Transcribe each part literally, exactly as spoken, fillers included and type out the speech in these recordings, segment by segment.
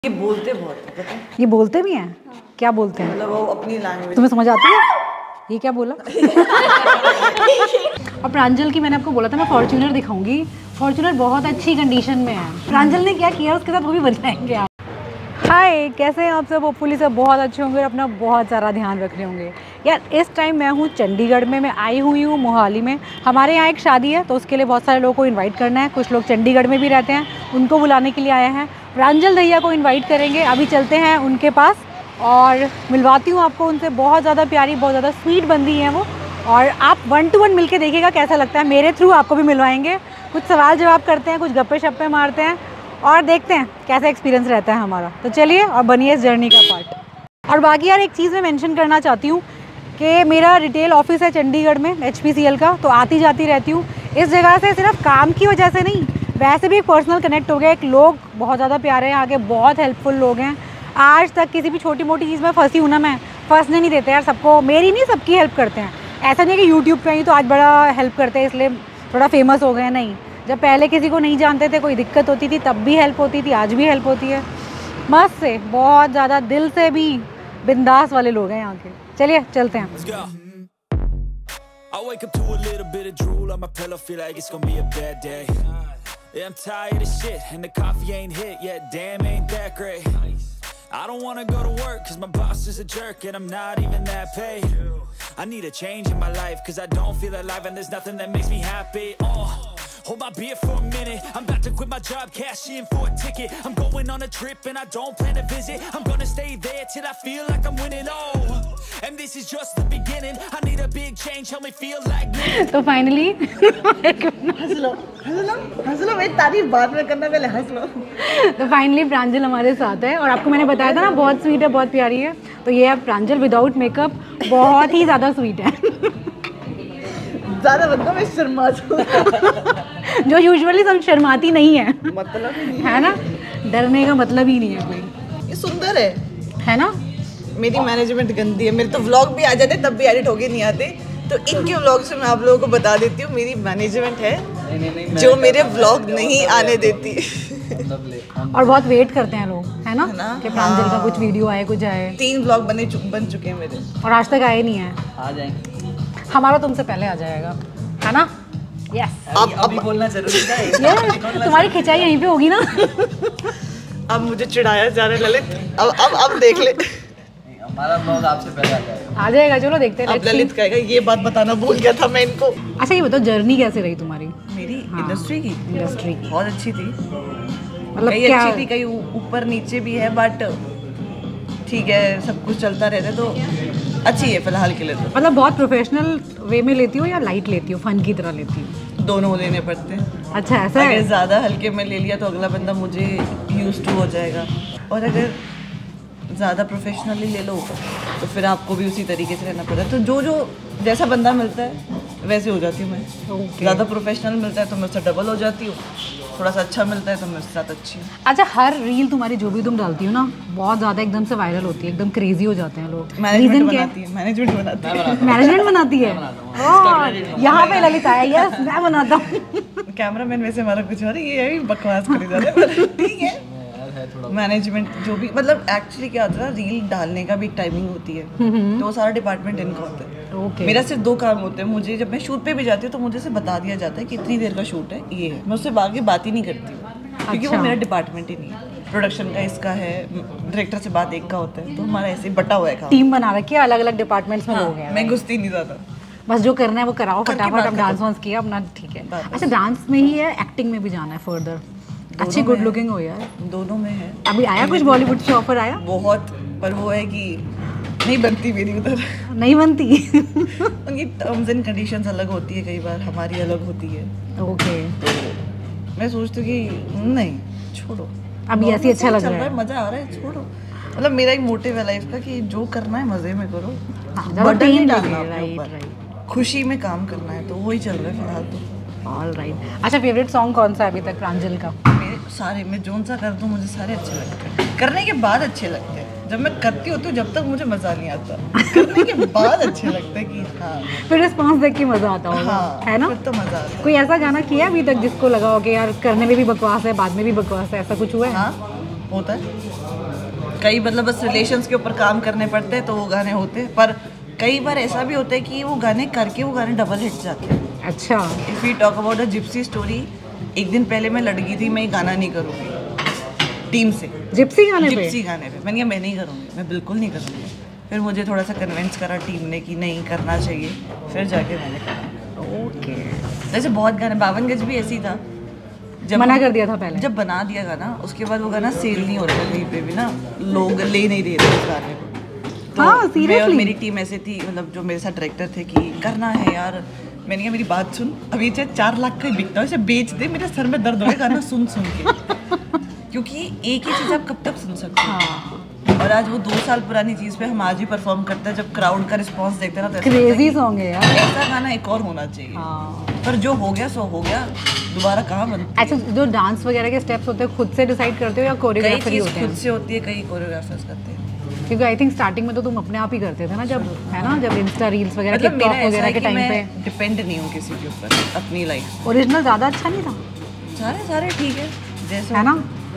ये बोलते बहुत है, पता है? ये बोलते भी हैं? हाँ। क्या बोलते हैं? मतलब वो अपनी लैंग्वेज। तुम्हें समझ आती है? ये क्या बोला? और प्रांजल की मैंने आपको बोला था मैं फॉर्च्यूनर दिखाऊंगी। फॉर्च्यूनर बहुत अच्छी कंडीशन में है। प्रांजल ने क्या किया उसके साथ वो भी बताएंगे आप। हाय, कैसे हैं आप सब? होपफुली सब बहुत अच्छे होंगे और अपना बहुत सारा ध्यान रख रहे होंगे। यार इस टाइम मैं हूँ चंडीगढ़ में, मैं आई हुई हूँ मोहाली में। हमारे यहाँ एक शादी है तो उसके लिए बहुत सारे लोगों को इनवाइट करना है। कुछ लोग चंडीगढ़ में भी रहते हैं, उनको बुलाने के लिए आए हैं। प्रांजल भैया को इनवाइट करेंगे, अभी चलते हैं उनके पास और मिलवाती हूँ आपको उनसे। बहुत ज़्यादा प्यारी, बहुत ज़्यादा स्वीट बंदी हैं वो, और आप वन टू वन मिलके देखिएगा कैसा लगता है। मेरे थ्रू आपको भी मिलवाएंगे, कुछ सवाल जवाब करते हैं, कुछ गप्पे शप्पे मारते हैं और देखते हैं कैसा एक्सपीरियंस रहता है हमारा। तो चलिए और बनिए इस जर्नी का पार्ट। और बाकी यार एक चीज़ मैं मेंशन करना चाहती हूँ कि मेरा रिटेल ऑफिस है चंडीगढ़ में एच पी सी एल का, तो आती जाती रहती हूँ इस जगह से। सिर्फ काम की वजह से नहीं, वैसे भी एक पर्सनल कनेक्ट हो गया। एक लोग बहुत ज़्यादा प्यारे हैं, आगे बहुत हेल्पफुल लोग हैं। आज तक किसी भी छोटी मोटी चीज़ में फंसी हूँ ना, मैं फंसने नहीं देते यार सबको। मेरी नहीं, सबकी हेल्प करते हैं। ऐसा नहीं है कि यूट्यूब पे ही तो आज बड़ा हेल्प करते हैं इसलिए थोड़ा फेमस हो गए, नहीं। जब पहले किसी को नहीं जानते थे, कोई दिक्कत होती थी, तब भी हेल्प होती थी, आज भी हेल्प होती है। मस्त से, बहुत ज़्यादा दिल से भी बिंदास वाले लोग हैं यहाँ के। चलिए चलते हैं। I wake up to a little bit of drool on my pillow, feel like it's gonna be a bad day. Yeah, I'm tired of shit, and the coffee ain't hit yet, damn ain't that great. I don't wanna go to work, cause my boss is a jerk, and I'm not even that paid. I need a change in my life, cause I don't feel alive, and there's nothing that makes me happy. Oh, hold my beer for a minute, I'm about to quit my job, cash in for a ticket. I'm going on a trip, and I don't plan to visit. I'm gonna stay there till I feel like I'm winning, oh. And this is just the beginning. I need a big change, help me feel like me. तो finally हंस लो, हंस लो, हंस लो, मेरी तारीफ बाद में करना, पहले हंस लो। तो फाइनली प्रांजल हमारे साथ है और आपको मैंने बताया था ना बहुत स्वीट है, बहुत प्यारी है। तो ये है प्रांजल विदाउट मेकअप, बहुत ही ज़्यादा स्वीट है। ज़्यादा मतलब मैं शर्मा जाऊँ जो यूजुअली सब शर्माती नहीं है, मतलब है ना, डरने का मतलब ही नहीं है कोई। ये सुंदर है, है ना। मेरी मैनेजमेंट गंदी है, मेरे तो व्लॉग भी आ जाते तब भी एडिट होके नहीं आते। तो इनके व्लॉग से मैं आप लोगों को बता देती हूँ, मेरी मैनेजमेंट है नहीं, नहीं, नहीं, जो मेरे व्लॉग नहीं आने देती। और बहुत वेट करते हैं लोग, है ना, ना? कि प्रांजल का कुछ वीडियो आए, कुछ आए। तीन व्लॉग बने बन चुके हैं मेरे और आज तक आए नहीं है। आ जाएंगे, हमारा तुमसे पहले आ जाएगा, है ना। यस, अब अभी बोलना जरूरी था। तुम्हारी खिंचाई यहीं पे होगी ना। अब मुझे चिढ़ाया जा रहा है ललित, अब अब अब देख ले, हमारा ब्लॉग आपसे पहले आ जाएगा। आ जाएगा, चलो देखते हैं। अब ललित कहेगा ये बात बताना भूल गया था मैं इनको। अच्छा ये बताओ, जर्नी कैसे रही तुम्हारी? मेरी इंडस्ट्री की इंडस्ट्री की बहुत अच्छी थी, मतलब कहीं क्या? अच्छी थी, कहीं ऊपर नीचे भी है, बट ठीक है, सब कुछ चलता रहता है, तो अच्छी है फिलहाल के लिए। तो मतलब बहुत प्रोफेशनल वे में लेती हो या लाइट लेती हो, फन की तरह लेती हो? दोनों लेने पड़ते हैं। अच्छा ऐसा है? अगर ज़्यादा हल्के में ले लिया तो अगला बंदा मुझे यूज टू हो जाएगा, और अगर ज़्यादा प्रोफेशनली ले लो तो फिर आपको भी उसी तरीके से रहना पड़ता है। तो जो जो जैसा बंदा मिलता है वैसे हो जाती हूँ मैं। okay. ज़्यादा प्रोफेशनल मिलता है तो मैं उससे डबल हो जाती हूँ, थोड़ा सा अच्छा मिलता है तो मैं उसके साथ अच्छी हूँ। अच्छा, हर रील तुम्हारी जो भी तुम डालती हो ना, बहुत ज़्यादा एकदम से वायरल होती है, एकदम क्रेजी हो जाते हैं लोग। मैनेजमेंट बनाती है, मैनेजमेंट बनाती है, मैनेजमेंट बनाती है। यहाँ पे ललित आया, यस मैं बनाता हूँ। कैमरामैन वैसे हमारा कुछ और ये है, बकवास करी जा रहा है, ठीक है। मैनेजमेंट जो भी, मतलब एक्चुअली क्या होता है, रील डालने का भी एक टाइमिंग होती है, तो वो सारा डिपार्टमेंट इनका होता है। okay. मेरा सिर्फ दो काम होते हैं। मुझे जब मैं शूट पे भी जाती हूँ तो मुझे से बता दिया जाता है कि इतनी देर का शूट है, ये है, मैं उससे आगे बात ही नहीं करती हूँ। अच्छा। क्योंकि वो मेरा डिपार्टमेंट ही नहीं है। प्रोडक्शन का इसका है, डायरेक्टर से बात एक का होता है, तो हमारा ऐसे ही बटा हुआ है। टीम बना रखी है, अलग अलग डिपार्टमेंट्स में लोग हैं। मैं घुसती नहीं ज़्यादा, बस जो करना है वो कराओ फटाफट। अब डांस वांस किया अपना, ठीक है। अच्छा, डांस में ही है, एक्टिंग में भी जाना है फर्दर? अच्छी गुड लुकिंग हो यार। दोनों में है। अभी आया कुछ बॉलीवुड से ऑफर आया? बहुत, पर वो है कि नहीं बनती मेरी उधर। नहीं बनती। उनकी टर्म्स एंड कंडीशंस अलग होती है, कई बार हमारी अलग होती है। ओके, तो मैं सोचती हूँ कि नहीं छोड़ो, अभी ऐसे अच्छा लग रहा है, मजा आ रहा है, छोड़ो। मतलब मेरा एक मोटिव है लाइफ का कि जो करना है मजे में करो, बर्डन नहीं डालना अपने ऊपर, खुशी में काम करना है, तो वही चल रहा है फिलहाल तो। All right. अच्छा, फेवरेट सॉन्ग कौन सा है अभी तक प्रांजल का? मेरे सारे, मैं जोन सा कर दूँ मुझे सारे अच्छे लगते हैं, करने के बाद अच्छे लगते हैं। जब मैं करती होती हूँ जब तक मुझे मजा नहीं आता, करने के बाद अच्छे लगते हैं कि हाँ, फिर रिस्पॉन्स देख के मजा आता होगा। हाँ, है ना, फिर तो मजा आता है। कोई ऐसा गाना किया अभी तक जिसको लगा हो कि यार करने में भी बकवास है, बाद में भी बकवास है, ऐसा कुछ हुआ है? हाँ, होता है, कई मतलब बस रिलेशंस के ऊपर काम करने पड़ते हैं तो वो गाने होते हैं, पर कई बार ऐसा भी होता है कि वो गाने करके वो गाने डबल हिट जाते हैं। अच्छा, if you talk about a gypsy story, एक दिन पहले मैं लड़ गई थी, मैं ये गाना नहीं करूँगी टीम से, जिप्सी गाने पे जिप्सी गाने पे मैंने कहा मैं नहीं करूँगी, मैं बिल्कुल नहीं करूँगी। फिर मुझे थोड़ा सा कन्विंस करा टीम ने कि नहीं करना चाहिए, फिर जाके मैंने करा। ओके, जैसे बहुत गाने, बावन गज भी ऐसी था, जब मना कर दिया था पहले, जब बना दिया गाना उसके बाद वो गाना सेल नहीं हो रहा था कहीं पे भी ना, लोग ले नहीं रहे थे उस गाने को। तो हाँ, मैं और seriously? मेरी टीम ऐसे थी, मतलब जो मेरे साथ डायरेक्टर थे कि करना है यार। मैंने कहा मेरी बात सुन, अभी चाहे चार लाख का ही बिकता है, इसे बेच दे, मेरे सर में दर्द हो गाना सुन सुन के, क्योंकि एक ही चीज़ आप कब तक सुन सकते हो। हाँ, और आज वो दो साल पुरानी चीज़ पे हम आज ही परफॉर्म करते हैं, जब क्राउड का रिस्पांस देखते हैं ना, तो ऐसा लगता है क्रेजी कि सॉन्ग है यार। ऐसा गाना एक और होना चाहिए। हाँ, पर जो हो गया सो हो गया, दोबारा कहाँ बनता। अच्छा, जो डांस वगैरह के स्टेप्स होते हैं खुद से डिसाइड करते हो या कई कोरियोग्राफर ही चीज़ होते खुद हैं? से होती है, कई कोरियोग्राफर्स करते हैं। क्योंकि आई थिंक स्टार्टिंग में तो तुम अपने आप ही करते थे ना, जब है ना, जब इंस्टा रील्स वगैरह मतलब टिकटॉक मेरा ऐसा वगैरह है के कि टाइम मैं पे डिपेंड नहीं हूँ किसी के ऊपर अपनी लाइफ। ओरिजिनल ज़्यादा अच्छा नहीं था, सारे सारे ठीक है जैसे है ना?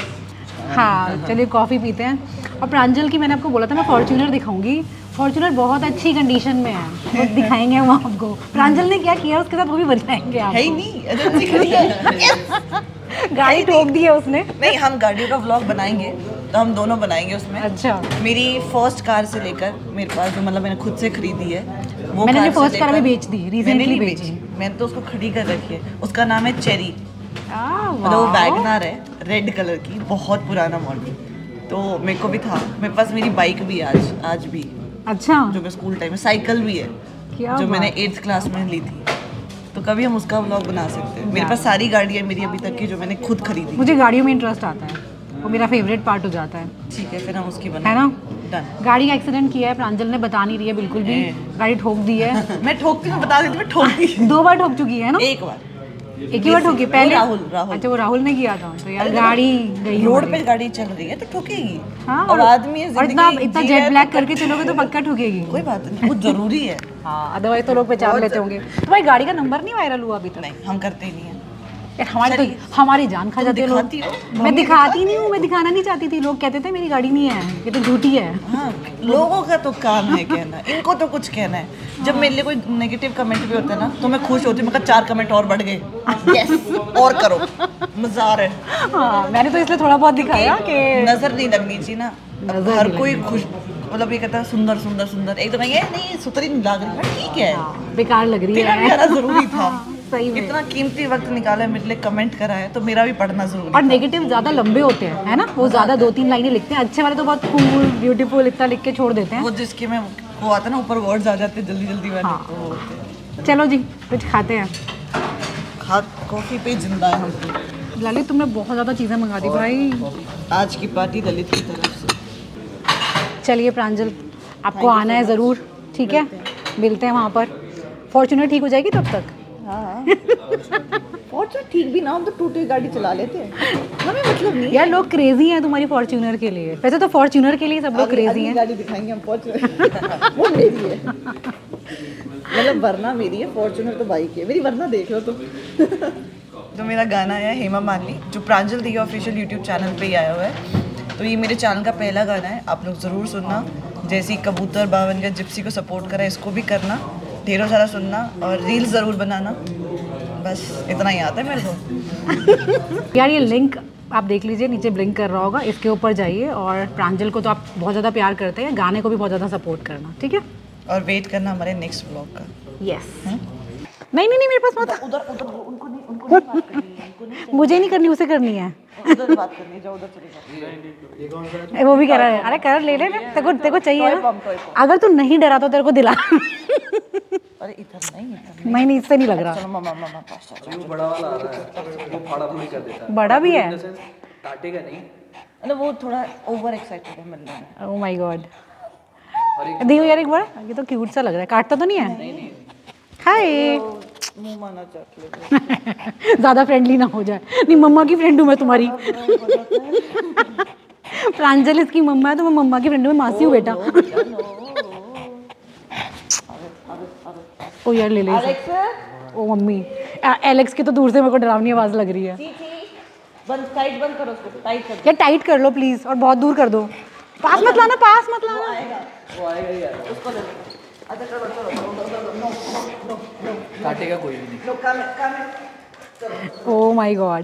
हाँ, चलिए कॉफ़ी पीते हैं। और प्रांजल की मैंने आपको बोला था मैं फॉर्च्यूनर दिखाऊंगी, फॉर्च्यूनर बहुत अच्छी कंडीशन में है, वो दिखाएंगे हम आपको। प्रांजल ने क्या किया उसके साथ वो भी बताएंगे आप। है ही नहीं, एजेंसी खड़ी है। गाड़ी ठोक दी है उसने। नहीं, हम गाड़ियों का व्लॉग बनाएंगे, तो हम दोनों बनाएंगे उसमें। अच्छा, मेरी फर्स्ट कार से लेकर मेरे पास जो मतलब मैंने खुद से खरीदी है वो मैंने कार अपनी से फर्स्ट कार भी लेकर- बेच दी, मैंने रिसेंटली नहीं बेची। मैंने तो उसको खड़ी कर रखी है, उसका नाम है चेरी, आ, मतलब वो वाह। वैगनर है, रेड कलर की, बहुत पुराना मॉडल। तो मेरे को भी था, मेरे पास मेरी बाइक भी है आज आज भी, अच्छा, जो मैं स्कूल टाइम में, साइकिल भी है क्या जो बात। मैंने एट्थ क्लास में ली थी। तो कभी हम उसका व्लॉग बना सकते हैं। मेरे पास सारी गाड़ियाँ मेरी अभी तक की जो मैंने खुद खरीदी। मुझे गाड़ियों में इंटरेस्ट आता है, वो मेरा फेवरेट पार्ट हो जाता है, ठीक है, फिर हम उसकी है बना ना? डन। गाड़ी का एक्सीडेंट किया है, प्रांजल ने बता नहीं रही है बिल्कुल भी, गाड़ी ठोक दी है। मैं ठोकती हूँ, बता देती हूँ, मैं ठोकती दो बार ठोक चुकी है ना? एक बार एक ही बार ठोकी वो पहले। राहुल राहुल अच्छा, वो राहुल ने किया था, तो यार गाड़ी गई रोड हमारी। पे गाड़ी चल रही है तो ठोकेगी। हाँ, और आदमी है, और इतना जिंदगी इतना जी जेट रहा है ब्लैक तो करके चलोगे तो पक्का ठोकेगी। कोई बात नहीं, वो जरूरी है। हाँ, अदरवाइज तो लोग पहचान लेते होंगे। तुम्हारी गाड़ी का नंबर नहीं वायरल हुआ अभी तक? नहीं, हम करते ही नहीं है। यार हमारी तो हमारी जान खा जाती है लोग। दिखाती हो? मैं दिखाती नहीं हूँ, मैं दिखाना नहीं चाहती थी, लोग कहते थे मेरी गाड़ी नहीं है, ये तो झूठी है। हाँ, लोगों का तो काम है कहना, इनको तो कुछ कहना है। जब मेरे लिए कोई नेगेटिव कमेंट भी होता है ना, तो मैं खुश होती हूँ, मैं कहा चार कमेंट और बढ़ गए, यस और करो, मजा आ रहा है। हाँ, मैंने तो इसलिए थोड़ा बहुत दिखाया कि नजर नहीं लगनी चाहिए ना। अब नजर हर नहीं कोई खुश, मतलब ये कहता है सुंदर सुंदर सुंदर, एकदम ये नहीं सुतरी नहीं लग रही, ठीक है, हाँ, बेकार लग रही तेरा भी है। आना जरूरी था। सही में। इतना कीमती वक्त निकाला है मेरे लिए, कमेंट करा है, तो मेरा भी पढ़ना जरूरी और था। नेगेटिव ज्यादा लंबे होते हैं, है ना? वो ज्यादा दो तीन लाइनें लिखते हैं, अच्छे वाले तो बहुत कूल ब्यूटीफुल इतना लिख के छोड़ देते हैं। वो जिसके में वो आता है ना, ऊपर वर्ड्स आ जाते हैं जल्दी जल्दी वाले, हाँ। वो होते हैं। चलो जी, कुछ खाते हैं। खा कॉफी पे जिंदा है हम तो। ललित, तुमने बहुत ज़्यादा चीज़ें मंगा दी भाई। आज की पार्टी ललित की तरफ से। चलिए प्रांजल, आपको आना है ज़रूर, ठीक है? मिलते हैं वहाँ पर। फॉर्च्यूनर ठीक हो जाएगी तब तक? हाँ, फॉर्च्यूनर ठीक भी ना हो तो टूटी गाड़ी चला लेते हैं, हमें मतलब नहीं। यार लोग क्रेजी हैं तुम्हारी फॉर्च्यूनर के लिए। वैसे तो फॉर्च्यूनर के लिए सब लोग अगली- क्रेजी अगली हैं। गाड़ी दिखाएंगे हम, फॉर्च्यूनर वो मेरी है, मतलब वरना मेरी है, फॉर्च्यूनर तो बाइक है मेरी, वरना देख लो तुम। तो मेरा गाना है हेमा मालिनी, जो प्रांजल दी ऑफिशियल यूट्यूब चैनल पे ही आया हुआ है। तो ये मेरे चैनल का पहला गाना है, आप लोग ज़रूर सुनना। जैसे ही कबूतर बावन का जिप्सी को सपोर्ट करा, इसको भी करना, ढेरों सारा सुनना और रील्स ज़रूर बनाना। बस इतना ही आता है मेरे को। यार ये लिंक आप देख लीजिए, नीचे ब्लिंक कर रहा होगा, इसके ऊपर जाइए। और प्रांजल को तो आप बहुत ज़्यादा प्यार करते हैं, गाने को भी बहुत ज़्यादा सपोर्ट करना, ठीक है? और वेट करना हमारे नेक्स्ट व्लॉग का। यस। नहीं नहीं नहीं, मेरे पास मत। उधर उधर उनको नहीं उनको नहीं बात करनी है, उनको नहीं, मुझे नहीं करनी, उसे करनी है। उधर बात करनी है, जाओ उधर चले जाओ। ए, वो भी कह रहा है, अरे कर ले ले ले, तेरे को तेरे को चाहिए टॉय ना? Bomb, toy bomb. अगर तू नहीं डरा तो तेरे को दिला। अरे इधर नहीं, इधर नहीं नहीं, इससे नहीं लग रहा। चलो मामा मामा पास चलो। वो बड़ा वाला आ रहा है, वो फाड़ा फूड़ी कर देता है। बड़ा भी है। काटेगा नहीं। मतलब वो थोड़ा ओवर एक्साइटेड है मिलने में। Oh my god. देखो यार एक बार, ये तो क्यूट सा लग रहा है, काटता तो नहीं है? हाय। मुंह माना चाट ले। ज़्यादा फ्रेंडली ना हो जाए। नहीं, मम्मा की फ्रेंड हूँ मैं तुम्हारी। प्रांजल इसकी मम्मा है तो मैं मम्मा की फ्रेंड हूँ, मैं मासी हूँ बेटा। ओ यार ले ले इसे। ओ मम्मी, एलेक्स की तो दूर से मेरे को डरावनी आवाज़ लग रही है। बंद टाइट बंद करो उसको टाइट कर क्या टाइट कर लो प्लीज और बहुत दूर कर दो पास मत लाना पास मत लाना वो आएगा ही यार उसको ले लो अच्छा चलो चलो नो नो नो काटेगा कोई भी नहीं no come come oh my god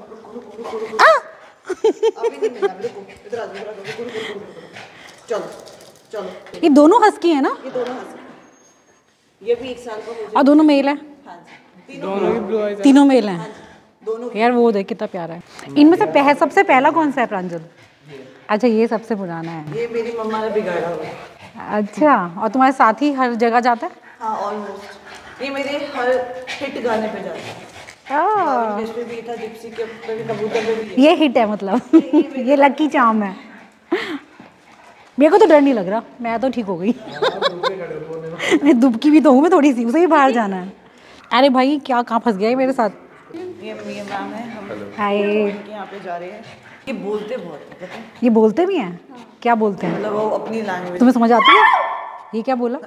अभी नहीं मिला मेरे को इधर आ इधर आ चलो चलो ये दोनों हस्की है ना ये दोनों हंस ये भी एक साल का हो और दोनों मेल है हाँ जी तीनों तीनों मेल हैं दोनों यार वो देख कितना प्यारा है इनमें से पह, सबसे पहला कौन सा है प्रांजल अच्छा ये सबसे पुराना है ये मेरी मम्मा ने बिगाड़ा हुआ है अच्छा और तुम्हारे साथ ही हर जगह जाता है हाँ ऑलमोस्ट ये मेरे हर हिट गाने पे जाता है आह, इस पे भी था जिप्सी के पे भी कबूतर पे भी ये हिट है मतलब ये लकी चार्म है मेरे को तो डर नहीं लग रहा मैं तो ठीक हो गई मैं दुबकी भी तो हूँ मैं थोड़ी सी उसे ही बाहर जाना है अरे भाई क्या कहाँ फंस गया है मेरे साथ ये ये मैम है हम हाय इनके यहाँ पे जा रहे हैं ये बोलते बहुत है पता है ये बोलते भी हैं क्या बोलते हैं मतलब वो अपनी लैंग्वेज तुम्हें समझ आती है ये क्या बोला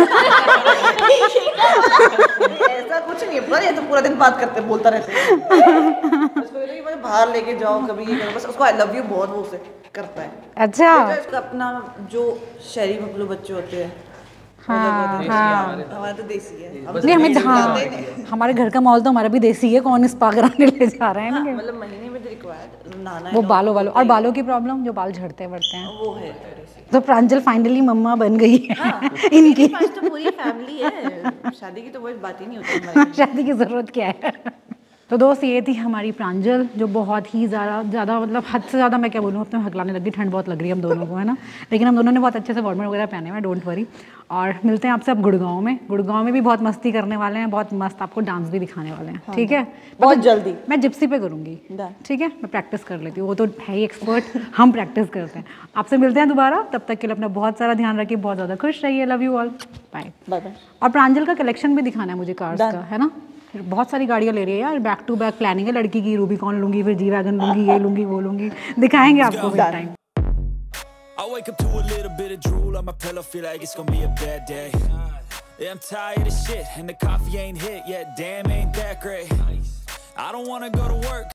ऐसा कुछ नहीं है पर ये तो पूरा दिन बात करते बोलता रहता है उसको ये बस बाहर लेके जाओ कभी ये करो बस उसको आई लव यू बहुत वो उसे करता है अच्छा जो इसका अपना जो शहरी मकलू बच्चे होते हैं हाँ हाँ हमारा तो देसी है हम नहीं हमें हाँ हमारे घर का माहौल तो हमारा भी देसी है कौन स्पा कराने ले जा रहा है इनके मतलब महीने में रिक्वायर्ड नहाना वो बालों वालों और बालों की प्रॉब्लम जो बाल झड़ते बढ़ते हैं वो है थोड़ी सी तो प्रांजल फाइनली मम्मा बन गई है इनकी पास तो पूरी फैमिली है शादी की तो कोई बात ही नहीं होती हमारी शादी की ज़रूरत क्या है तो दोस्त ये थी हमारी प्रांजल जो बहुत ही ज़्यादा ज़्यादा मतलब हद से ज़्यादा मैं क्या बोलूँ अपने हकलाने लगी ठंड बहुत लग रही है हम दोनों को है ना लेकिन हम दोनों ने बहुत अच्छे से वॉर्मर वगैरह पहने हुए हैं डोंट वरी और मिलते हैं आपसे अब गुड़गांव में गुड़गांव में भी बहुत मस्ती करने वाले हैं बहुत मस्त आपको डांस भी दिखाने वाले हैं ठीक है बहुत जल्दी मैं जिप्सी पे करूँगी Done. ठीक है मैं प्रैक्टिस कर लेती हूँ वो तो है ही एक्सपर्ट हम प्रैक्टिस करते हैं आपसे मिलते हैं दोबारा तब तक के लिए अपना बहुत सारा ध्यान रखिए बहुत ज़्यादा खुश रहिए love you all bye bye bye और प्रांजल का कलेक्शन भी दिखाना है मुझे कार्स का है ना फिर बहुत सारी गाड़ियाँ ले रही है यार बैक टू बैक प्लानिंग है लड़की की रूबीकॉन लूंगी फिर जी वैगन लूंगी ये लूंगी वो लूंगी दिखाएंगे आपको फिर time I wake up to a little bit of drool on my pillow, feel like it's gonna be a bad day. Yeah, I'm tired of shit, and the coffee ain't hit yet, damn ain't that great. I don't wanna go to work